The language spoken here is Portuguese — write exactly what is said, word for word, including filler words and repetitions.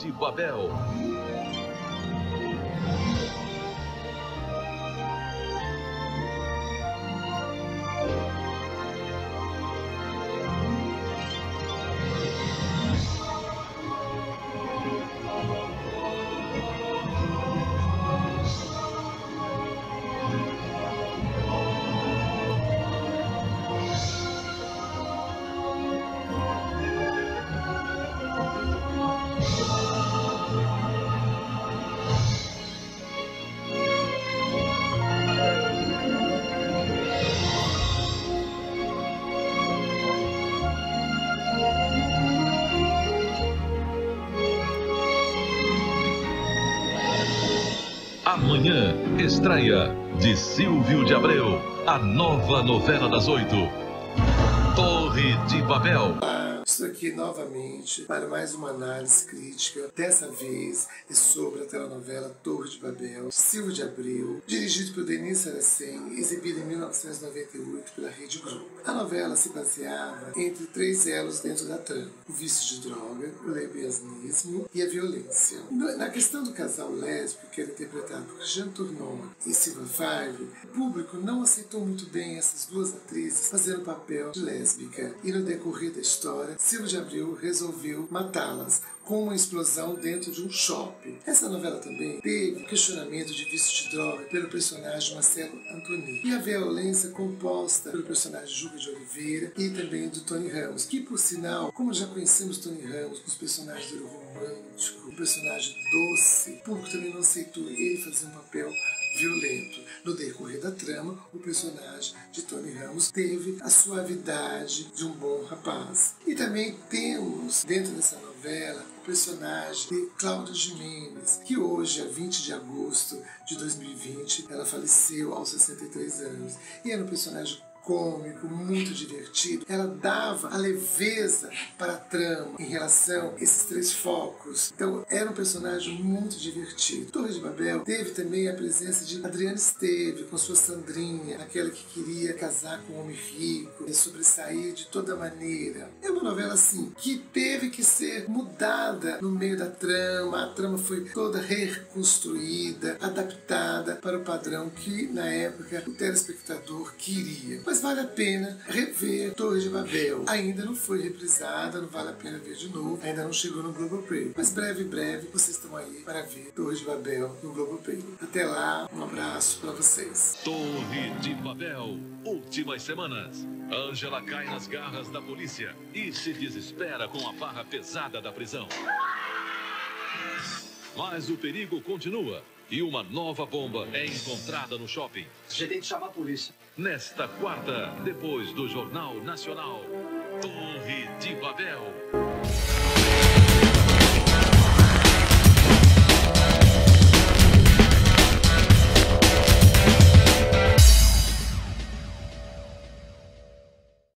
de Babel. Amanhã, estreia de Silvio de Abreu, a nova novela das oito, Torre de Babel. Estou aqui novamente para mais uma análise crítica. Dessa vez é sobre a telenovela Torre de Babel, Silvio de Abreu, dirigido por Denis Saracen, exibida em mil novecentos e noventa e oito pela Rede Globo. A novela se baseava entre três elos dentro da trama: o vício de droga, o lesbianismo e a violência. Na questão do casal lésbico, que era interpretado por Jean Tournon e Silva Five, o público não aceitou muito bem essas duas atrizes fazendo o papel de lésbica, e no decorrer da história, Silvio de Abreu resolveu matá-las com uma explosão dentro de um shopping. Essa novela também teve questionamento de vício de droga pelo personagem Marcelo Antoni e a violência composta pelo personagem Juca de Oliveira e também do Tony Ramos, que, por sinal, como já conhecemos Tony Ramos com os personagens do romântico, o personagem doce, o público também não aceitou ele fazer um papel violento. No decorrer da trama, o personagem de Tony Ramos teve a suavidade de um bom rapaz. E também temos, dentro dessa novela, o personagem de Cláudia Gimenez, que hoje, é vinte de agosto de dois mil e vinte, ela faleceu aos sessenta e três anos. E era um personagem cômico, muito divertido. Ela dava a leveza para a trama em relação a esses três focos. Então era um personagem muito divertido. Torre de Babel teve também a presença de Adriana Esteves com sua Sandrinha, aquela que queria casar com um homem rico e sobressair de toda maneira. É uma novela assim que teve que ser mudada no meio da trama. A trama foi toda reconstruída, adaptada para o padrão que na época o telespectador queria. Mas vale a pena rever Torre de Babel. Ainda não foi reprisada, não vale a pena ver de novo. Ainda não chegou no Globoplay. Mas breve, breve, vocês estão aí para ver Torre de Babel no Globoplay. Até lá, um abraço para vocês. Torre de Babel, últimas semanas. Ângela cai nas garras da polícia e se desespera com a barra pesada da prisão. Mas o perigo continua e uma nova bomba é encontrada no shopping. Você tem que chamar a polícia. Nesta quarta, depois do Jornal Nacional, Torre de Babel.